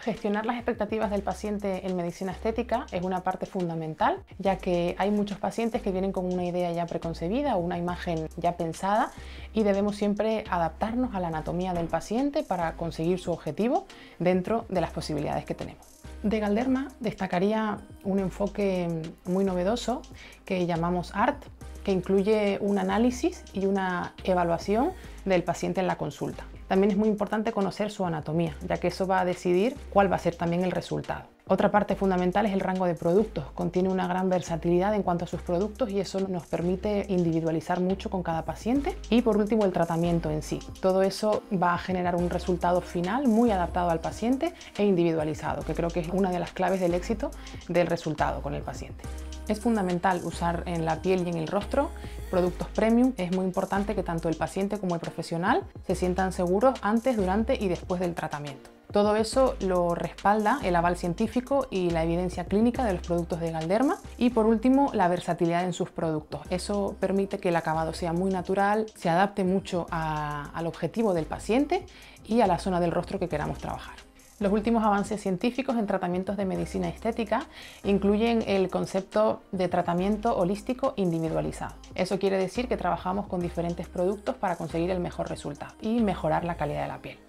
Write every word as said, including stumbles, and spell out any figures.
Gestionar las expectativas del paciente en medicina estética es una parte fundamental, ya que hay muchos pacientes que vienen con una idea ya preconcebida o una imagen ya pensada y debemos siempre adaptarnos a la anatomía del paciente para conseguir su objetivo dentro de las posibilidades que tenemos. De Galderma destacaría un enfoque muy novedoso que llamamos A R T, que incluye un análisis y una evaluación del paciente en la consulta. También es muy importante conocer su anatomía, ya que eso va a decidir cuál va a ser también el resultado. Otra parte fundamental es el rango de productos. Contiene una gran versatilidad en cuanto a sus productos y eso nos permite individualizar mucho con cada paciente. Y por último, el tratamiento en sí. Todo eso va a generar un resultado final muy adaptado al paciente e individualizado, que creo que es una de las claves del éxito del resultado con el paciente. Es fundamental usar en la piel y en el rostro productos premium. Es muy importante que tanto el paciente como el profesional se sientan seguros antes, durante y después del tratamiento. Todo eso lo respalda el aval científico y la evidencia clínica de los productos de Galderma. Y por último, la versatilidad en sus productos. Eso permite que el acabado sea muy natural, se adapte mucho a, al objetivo del paciente y a la zona del rostro que queramos trabajar. Los últimos avances científicos en tratamientos de medicina estética incluyen el concepto de tratamiento holístico individualizado. Eso quiere decir que trabajamos con diferentes productos para conseguir el mejor resultado y mejorar la calidad de la piel.